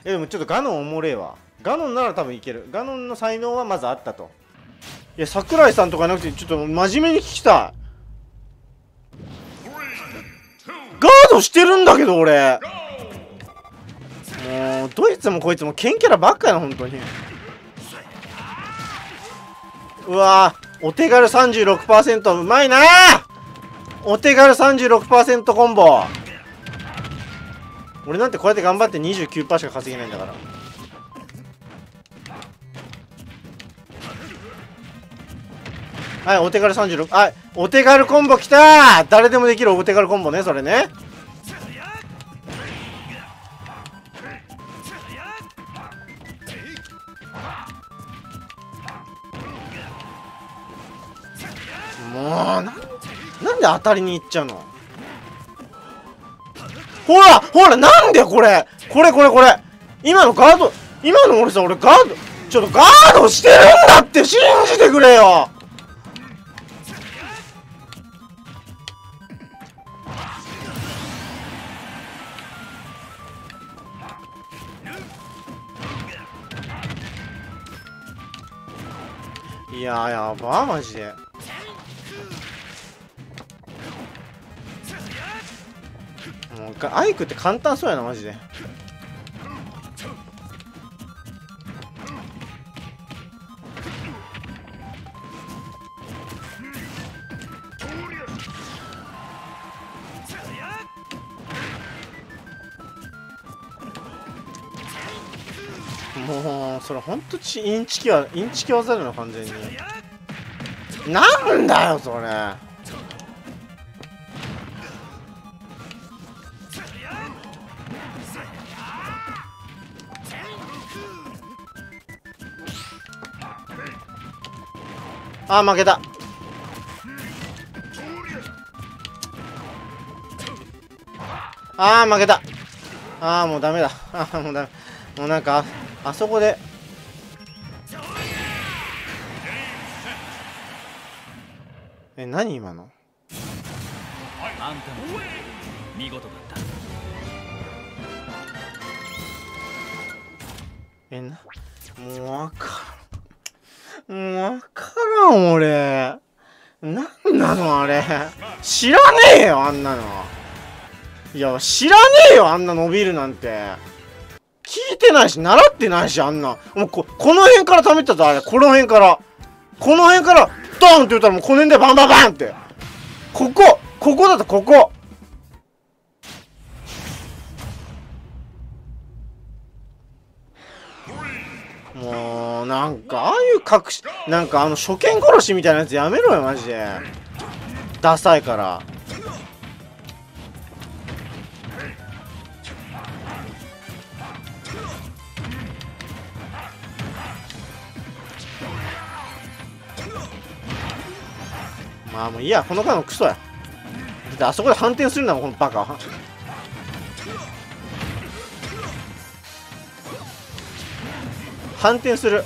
でもちょっとガノンおもれえわ。ガノンなら多分いける。ガノンの才能はまずあったと。いや、桜井さんとかなくてちょっと真面目に聞きたい。ガードしてるんだけど俺。もうどいつもこいつもケンキャラばっかやな本当に。うわー、お手軽 36% うまいなー。お手軽 36% コンボ。俺なんてこうやって頑張って 29% しか稼げないんだから。はい、お手軽36。はい、お手軽コンボきたー。誰でもできるお手軽コンボね、それね。もうなんで当たりにいっちゃうの。ほらほら、なんでこれ今のガード、今の俺さ、俺ガード、ちょっとガードしてるんだって信じてくれよ。いやー、やばマジで。もうアイクって簡単そうやなマジで。もうそれほんとインチキ技だよ完全に。なんだよそれ。あー負けた。あー負けた。あーもうダメだ。あーもうダメ。もうなんかあそこで何今の。 あんたの見事だった。 もうわからん俺。なんなのあれ。知らねえよあんなの。いや知らねえよあんな伸びるなんて。聞いてないし習ってないしあんな。もうこの辺から溜めてたぞあれ。この辺からドーンって言ったらもうこの辺でバンバンバンって。ここだとここ。もうなんかああいうなんか初見殺しみたいなやつやめろよマジで。ダサいから。まあもういいや、この回もクソや。だってあそこで反転するんだもんこのバカ。反転する。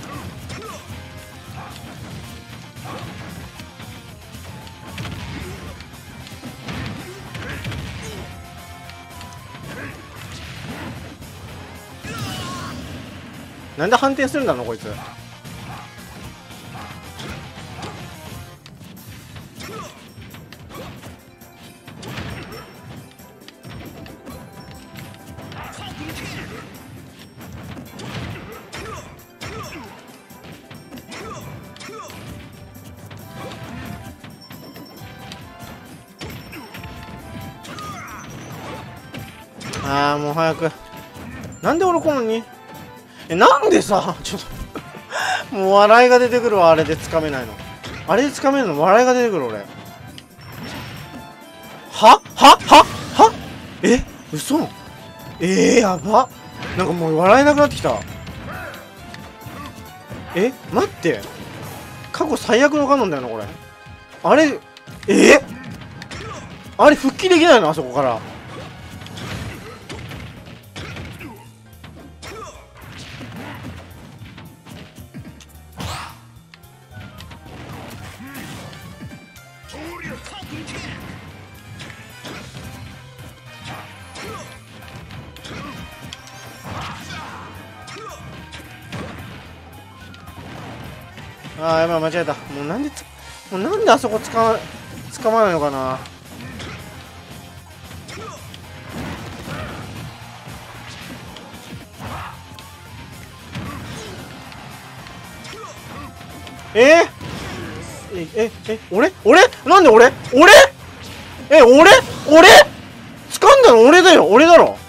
なんで反転するんだろうこいつ。ああもう早く。なんで俺このになんでさちょっともう笑いが出てくるわ。あれでつかめないの。あれでつかめるの笑いが出てくる俺。は嘘。やば。なんかもう笑えなくなってきた。待って、過去最悪のカノンだよなこれ。あれあれ復帰できないのあそこから。 ああ、やばい、間違えた。もうなんであそこ捕まないのかな。俺なんで俺俺掴んだの俺だよ、俺だろ。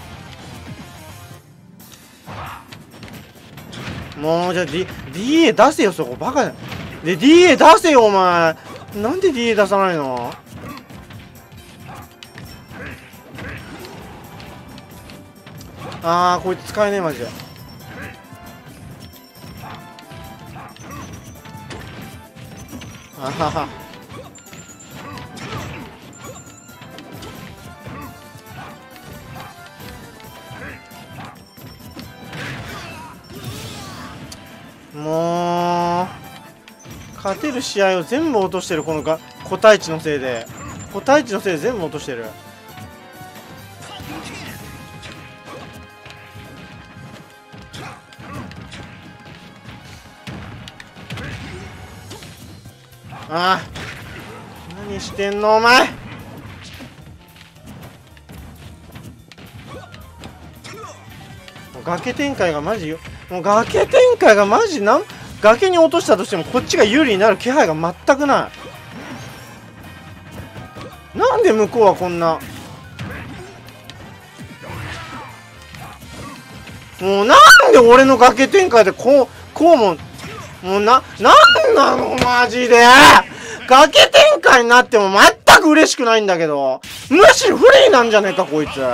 もうじゃあ、DA 出せよ、そこバカだ。で DA 出せよお前。なんで DA 出さないの。あー、こいつ使えねえマジで。あはは。もう勝てる試合を全部落としてる。この個体値のせいで全部落としてる。ああ、何してんのお前。崖展開がマジよ。もう崖展開がマジ崖に落としたとしてもこっちが有利になる気配が全くない。なんで向こうはこんな。もうなんで俺の崖展開でこうもなんなのマジで。崖展開になっても全く嬉しくないんだけど、むしろ不利なんじゃねえかこいつ。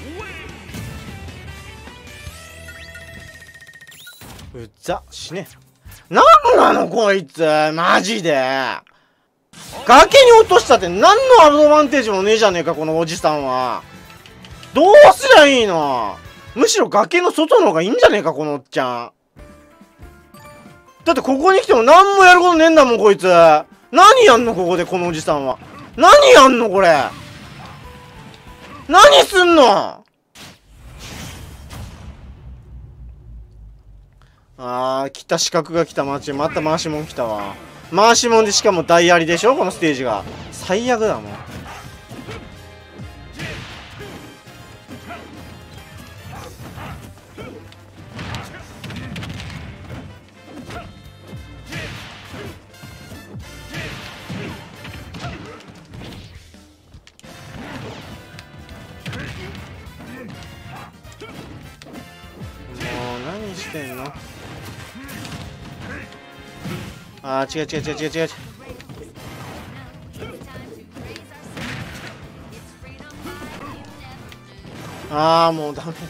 うざ死ね。なんなのこいつマジで。崖に落としたって何のアドバンテージもねえじゃねえかこのおじさんは。どうすりゃいいの。むしろ崖の外の方がいいんじゃねえかこのおっちゃん。だってここに来ても何もやることねえんだもんこいつ。何やんのここでこのおじさんは。何やんのこれ。何すんの。あー、来た。資格が来た。また回しもん来たわ。回しもんでしかも大ありでしょこのステージが。最悪だもん。何してんの。あー、違う。あー、もうダメ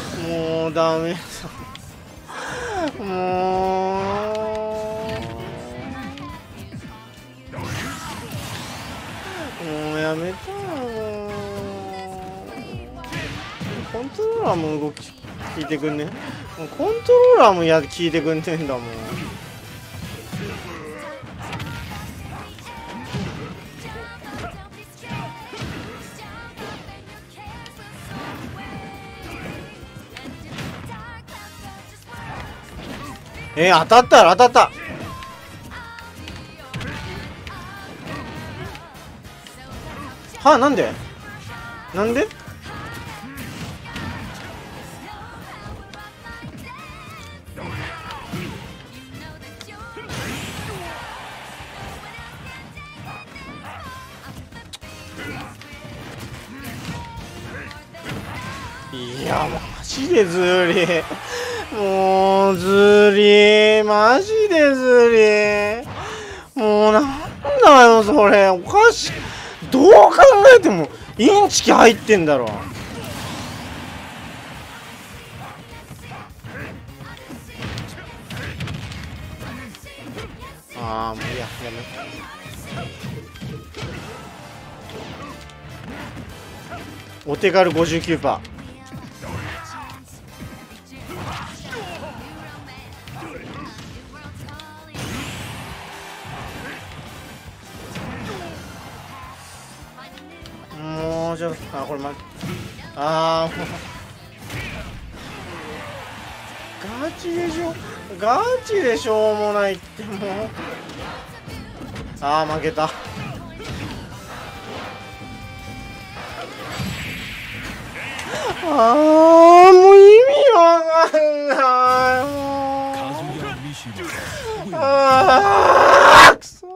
もうやめたよ。コントローラーも動き聞いてくんね。コントローラーも聞いてくんねえんだもん。当たった。はあ、なんでいやマジでずり。もうずりマジでずり。もうなんだよそれ。おかしい。どう考えてもインチキ入ってんだろ。ああもういいや、やめ。お手軽 59%。もうちょっとこれああガチでしょ、ガチでしょうもないってもう。あー負けた。あーもう意味わかんないもう。あーくそ。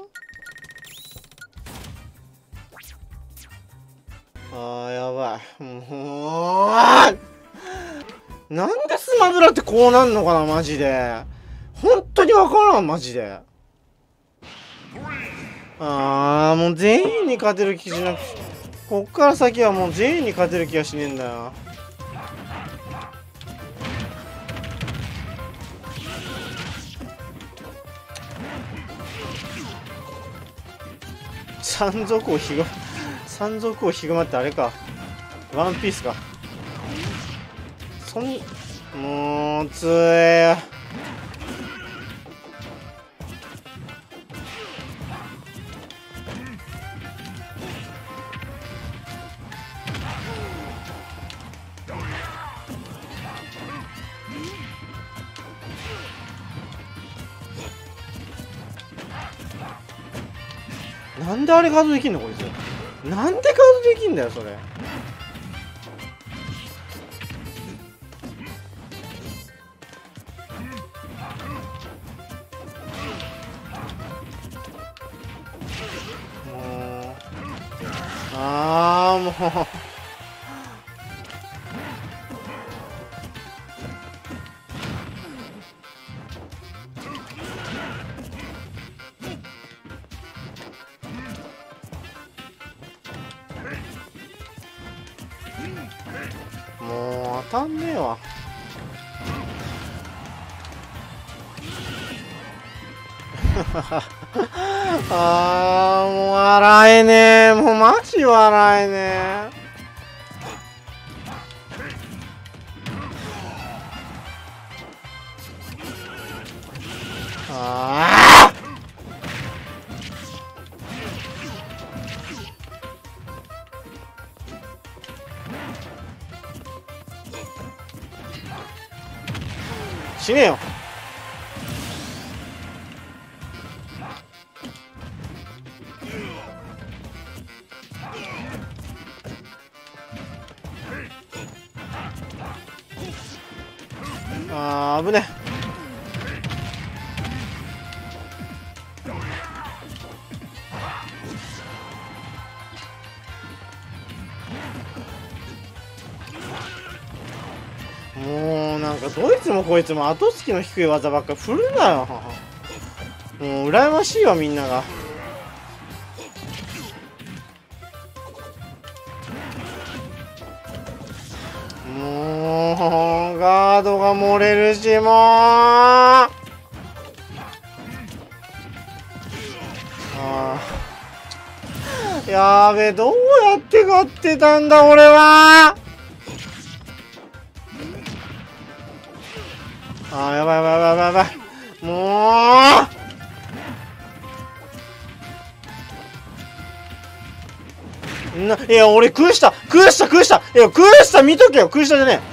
あーやばいもう。なんでスマブラってこうなんのかなマジで。本当にわからんマジで。あーもう全員に勝てる気じゃなくて、こっから先はもう全員に勝てる気がしねえんだよ。山賊王ヒグマってあれか、ワンピースか。もうつえなんであれガードできんのこいつ。なんでガードできんだよそれ。もうもうもう当たんねえわ。あーもう笑えねえ、もうマジ笑えねえ。ああ死ねよ。あー危ねえ。もうなんかどいつもこいつも後付きの低い技ばっか振るなよ。もう羨ましいわみんなが。もうガードが漏れるしもうやべえ、どうやって勝ってたんだ俺は。やばいやばいやばいやばい。もういや俺空下いや空下見とけよ。空下じゃね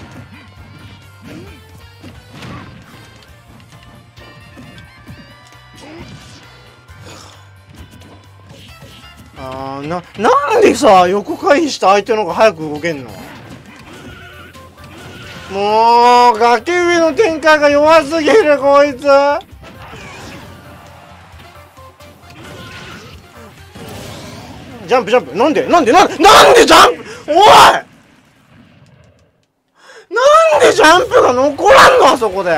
え。なんでさ横回避した相手の方が早く動けんの。もう崖上の展開が弱すぎるこいつ。ジャンプなんでジャンプおいなんでジャンプが残らんのあそこで。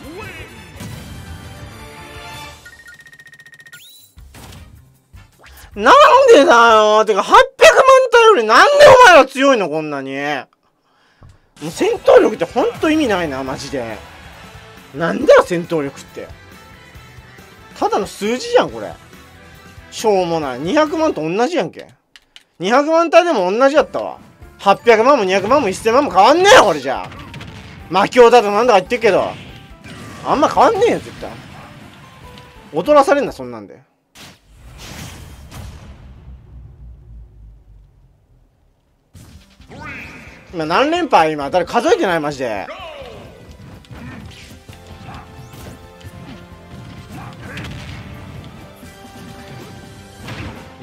なんでだよ。てか800万体よりなんでお前ら強いのこんなに。もう戦闘力ってほんと意味ないなマジで。なんだよ戦闘力って。ただの数字じゃんこれ。しょうもない。200万と同じやんけ。200万体でも同じやったわ。800万も200万も1000万も変わんねえよこれじゃあ。魔境だとなんだか言ってるけどあんま変わんねえよ絶対。踊らされんなそんなんで。今何連敗今誰数えてないマジで。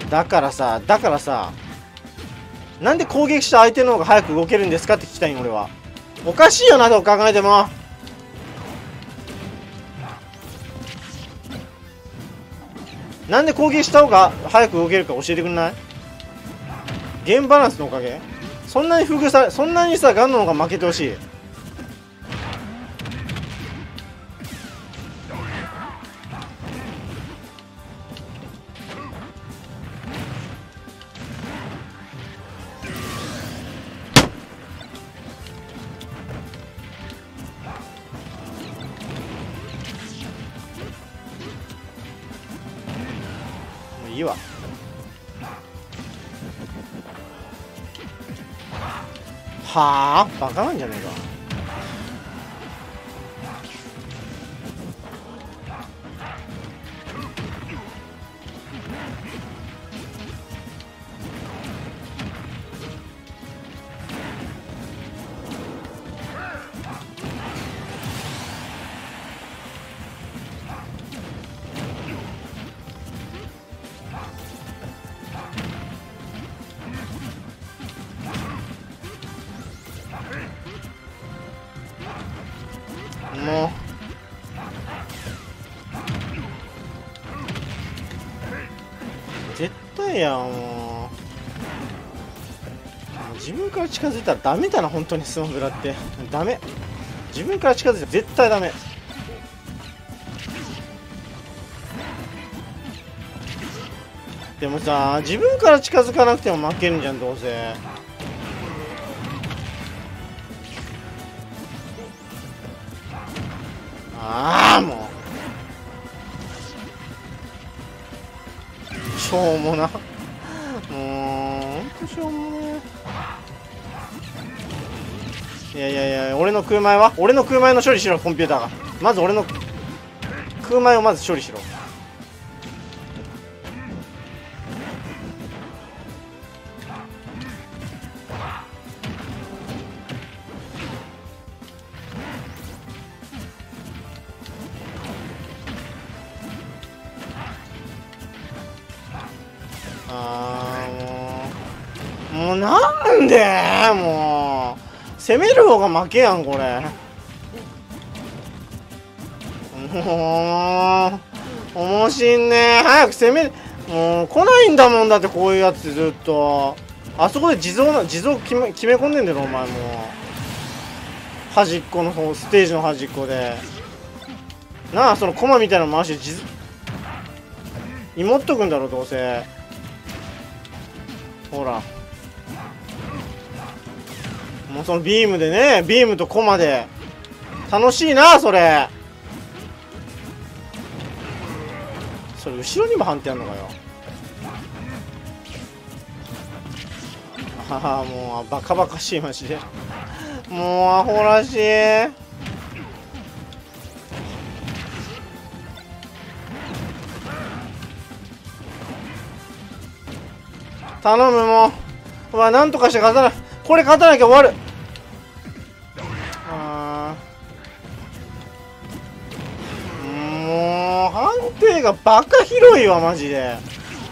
だからさなんで攻撃した相手の方が早く動けるんですかって聞きたいん俺は。おかしいよな、どう考えても。なんで攻撃した方が早く動けるか教えてくんない？ゲームバランスのおかげ？そんなに不遇され、そんなにさガンの方が負けてほしい。いいわ。はあ、バカなんじゃねえか。もう絶対やもう自分から近づいたらダメだな、本当にスマブラってダメ。自分から近づいたら絶対ダメ。でもさ、自分から近づかなくても負けるんじゃん、どうせ。ああ、もうしょうもな、もうほんとしょうもねえ。いや、俺の空前は、俺の空前の処理しろ、コンピューターが。まず俺の空前をまず処理しろ。もうなんでもう攻める方が負けやんこれ。もう面白いね。早く攻め、もう来ないんだもん。だってこういうやつずっとあそこで地蔵決め込んでんだろお前。もう端っこの方、ステージの端っこでなあ、そのコマみたいなの回して芋っとくんだろどうせ。ほらもうそのビームでね、ビームとコマで楽しいなそれ。それ後ろにも判定あんのかよ。ああもうバカバカしいマジで。もうアホらしい。頼むもう。まあなんとかして勝たない。これ勝たなきゃ終わる。もう判定がバカ広いわマジで。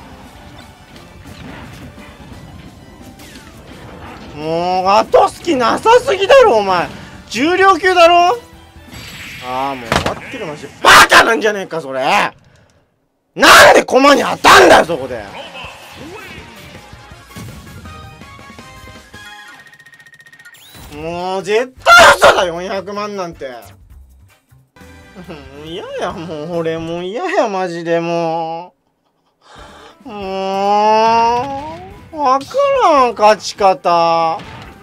もう後隙なさすぎだろお前。重量級だろ。ああもう終わってるマジで。バカなんじゃねえかそれ。なんで駒に当たんだよそこで。もう絶対嘘だ400万なんて。嫌やもう俺もう嫌やマジで。もう分からん勝ち方。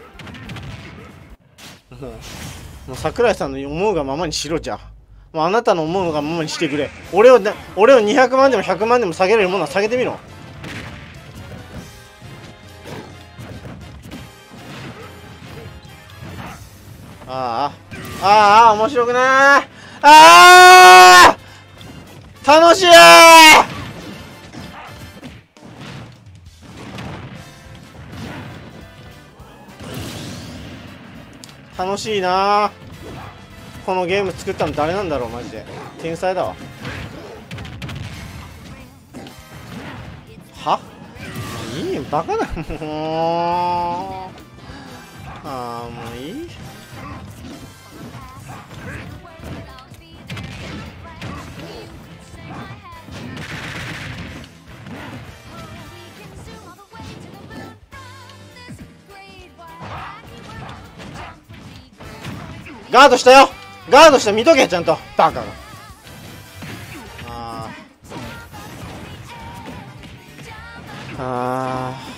もう桜井さんの思うがままにしろ。じゃもうあなたの思うがままにしてくれ。俺を200万でも100万でも下げれるものは下げてみろ。面白くない。楽しい。楽しいな。このゲーム作ったの誰なんだろうマジで。天才だわ。はいいバカだもう。ああもういい。ガードしたよ。ガードした、見とけちゃんと。バカが。ああ。ああ。